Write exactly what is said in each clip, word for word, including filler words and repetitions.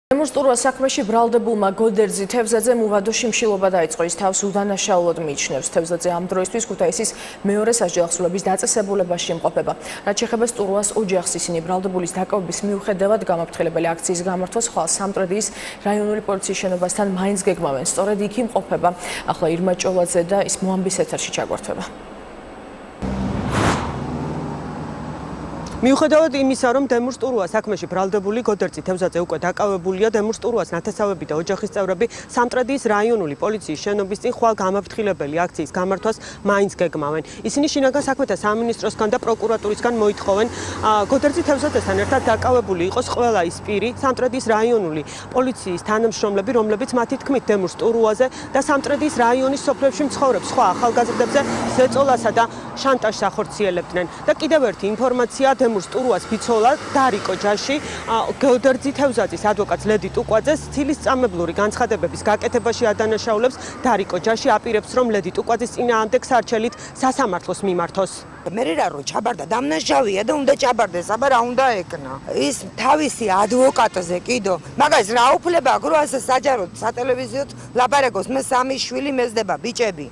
დემონსტრირება საქმეში ბრალდებულმა გოდერძი თევზაძე მუვადო შიმშილობა დაიწყო. ის თავს უდანაშაულოდ მიიჩნევს. თევზაძე ამ დროისთვის ქუთაისის მეორე სასჯელახსრულების დაწესებულებაში იმყოფება. რაც შეეხება სტურუას ოჯახს, ისინი ბრალდებულის დაკავების მიუხედავად გამაფრთხილებელი აქციის გამართვას ხვალ სამტრედიის რაიონული პოლიციის შენობასთან მაინც გეგმავენ. სწორედ იქ იმყოფება. ახლა ირმა ჭოლაძე და ის მოამბის ეთერში ჩაგვართვება. მიუხედავად იმისა, რომ დემონსტრირება საქმეში ბრალდებული გოდერძი თევზაძე უკვე დაკავებულია, დემონსტრირებას ნათესავები და ოჯახის წევრები სამტრედიის რაიონული პოლიციის შენობის წინ ხვალ გამაფრთხილებელი აქციის გამართვას მაინც გეგმავენ. ისინი შინაგან საქმეთა სამინისტროსგან და პროკურატურისგან მოითხოვენ, გოდერძი თევზაძესთან ერთად დაკავებული იყოს ყველა ის პირი, სამტრედიის რაიონული პოლიციის თანამშრომლები, რომლებიც მათი თქმით დემონსტრირებაზე და სამტრედიის რაიონის სოფლებში მცხოვრებ სხვა ახალგაზრდებზე ზეწოლასა და შანტაჟს ახორციელებდნენ. და კიდევ ერთი ინფორმაცია დემონსტრირებას ბიცოლა დარიკო ჯაში გოდერძი თევზაძის ადვოკატ ლედი ტუკვაძეს ცილისწამებლური განცხადებების გაკეთებაში ადანაშაულებს. დარიკო ჯაში აპირებს, რომ ლედი ტუკვაძის წინააღმდეგ სარჩელით სასამართლოს მიმართოს. მე რა რო ჩაბარდა დამნაშავეა და უნდა ჩაბარდეს, აბა რა უნდა ეკნა. ის თავისი ადვოკატზე კიდო მაგას რა უფლება აქვს, რომ ასე საჯაროდ სატელევიზიოდ ლაპარაკოს. მე სამი შვილი მეზდება ბიჭები.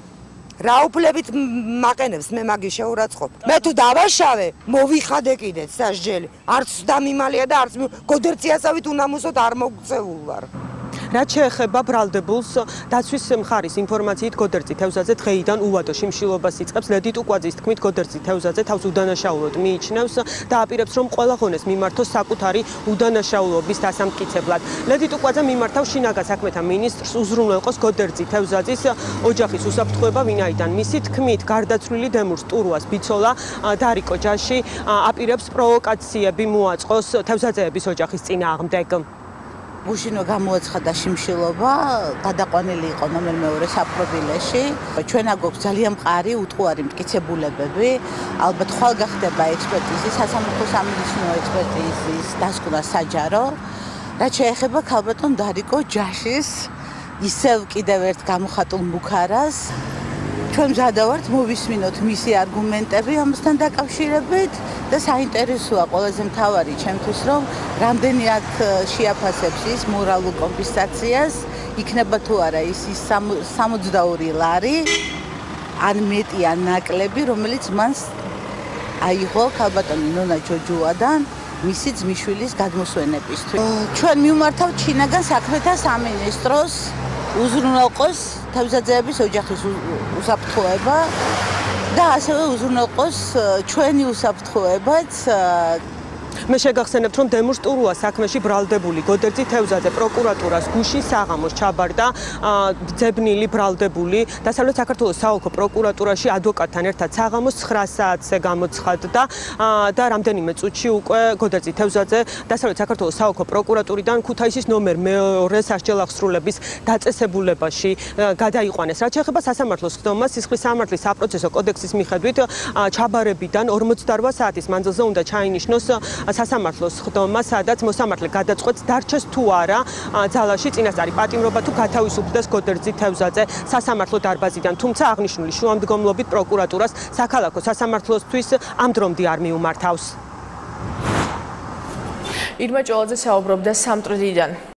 რა უფლებით მაყენებს მე მაგის შეურაცხყოფ. მე თუ დავაშავე, მოვიხადე კიდეც სასჯელი. არც დამიმალია და არც გოდერძი ასავით უნამუსოდ არ მოგწეულ ვარ. რაც შეეხება ბრალდებულს, დაცვის მხარის ინფორმაციით გოდერძი თევზაძე დღეიდან უვადო შიმშილობას იწყებს. ლედი ტუკვაძის თქმით, გოდერძი თევზაძე თავს უდანაშაულოდ მიიჩნევს და აპირებს, რომ ყველა ღონეს მიმართოს საკუთარი უდანაშაულობის დასამტკიცებლად. ლედი ტუკვაძე მიმართავს შინაგან საქმეთა მინისტრს, უზრუნველყოს გოდერძი თევზაძის ოჯახის უსაფრთხოება, ვინაიდან მისი თქმით, გარდაცვლილი დემონსტრირებას ბიცოლა დარიკო ჯაში აპირებს პროვოკაციები მოაწყოს თევზაძეების ოჯახის წინააღმდეგ. უშინო გამოაცხადა შიმშილობა, გადაყვანილი იყო ნომერ მეორე საპრობილეში. ჩვენ აგვაქვს ძალიან მყარი უტყუარი მტკიცებულებები. ალბათ ხვალ გახდება ექსპერტიზის, სასამართლო სამედიცინო ექსპერტიზის დასკვნა საჯარო. რაც შეეხება ქალბატონ დარიკო ჯაშის ისევ კიდევ ერთ გამოხატულ მუქარას. ჩვენ მზადავართ მოვისმინოთ მისი არგუმენტები ამასთან დაკავშირებით და საინტერესოა ყველაზე მთავარი ჩემთვის, რომ რამდენი აქ შეაფასებს ის მორალურ კომპენსაციას, იქნება თუ არა ის ის სამოცდაორი ლარი, ან მეტი ან ნაკლები, რომელიც მან აიღო ქალბატონი ნონა ჯოჯუადან მისი ძმისშვილის გადმოსვენებისთვის. ჩვენ მივმართავთ შინაგან საქმეთა სამინისტროს უზრუნველყოს თევზაძეების ოჯახის უსაფრთხოება და ასევე უზრუნველყოს ჩვენი უსაფრთხოებაც. მე შეგახსენებთ, რომ დემონსტრირება საქმეში ბრალდებული გოდერძი თევზაძე პროკურატურას გუშინ საღამოს ჩაბარდა ძებნილი ბრალდებული დასავლეთ საქართველოს საოლქო პროკურატურაში ადვოკატთან ერთად საღამოს ცხრა საათზე გამოცხადდა და რამდენიმე წუთში უკვე გოდერძი თევზაძე დასავლეთ საქართველოს საოლქო პროკურატურიდან ქუთაისის ნომერ მეორე სასჯელახსრულების დაწესებულებაში გადაიყვანეს. რაც შეეხება სასამართლოს ხდომას, სისხლის სამართლის საპროცესო კოდექსის მიხედვით ჩაბარებიდან ორმოცდაორ საათის მანძილზე უნდა ჩაინიშნოს სასამართლოს ხდომა, სადაც მოსამართლე გადაწყვეტს დარჩეს თუ არა ძალაში წინასწარი პატიმრობა თუ გათავისუფლდეს გოდერძი თევზაძე სასამართლო დარბაზიდან. თუმცა აღნიშნული შუამდგომლობით პროკურატურას საქალაქო სასამართლოსთვის ამ დრომდე არ მიუმართავს. ირმა ჭოლაძე საუბრობდა სამტრედიდან.